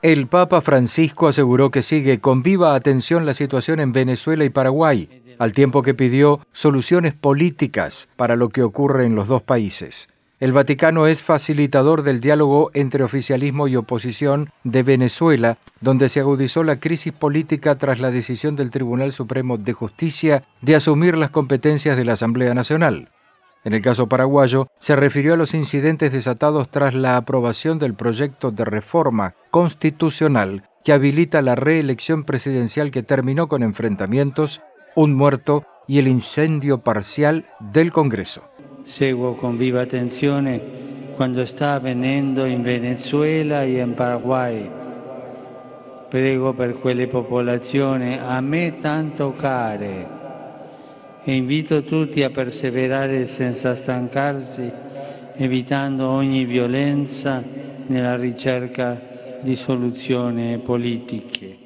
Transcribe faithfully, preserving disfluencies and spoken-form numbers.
El Papa Francisco aseguró que sigue con viva atención la situación en Venezuela y Paraguay, al tiempo que pidió soluciones políticas para lo que ocurre en los dos países. El Vaticano es facilitador del diálogo entre oficialismo y oposición de Venezuela, donde se agudizó la crisis política tras la decisión del Tribunal Supremo de Justicia de asumir las competencias de la Asamblea Nacional. En el caso paraguayo, se refirió a los incidentes desatados tras la aprobación del proyecto de reforma constitucional que habilita la reelección presidencial que terminó con enfrentamientos, un muerto y el incendio parcial del Congreso. Seguo con viva attenzione quanto sta avvenendo in Venezuela e in Paraguay. Prego per quelle popolazioni a me tanto care e invito tutti a perseverare senza stancarsi, evitando ogni violenza nella ricerca di soluzioni politiche.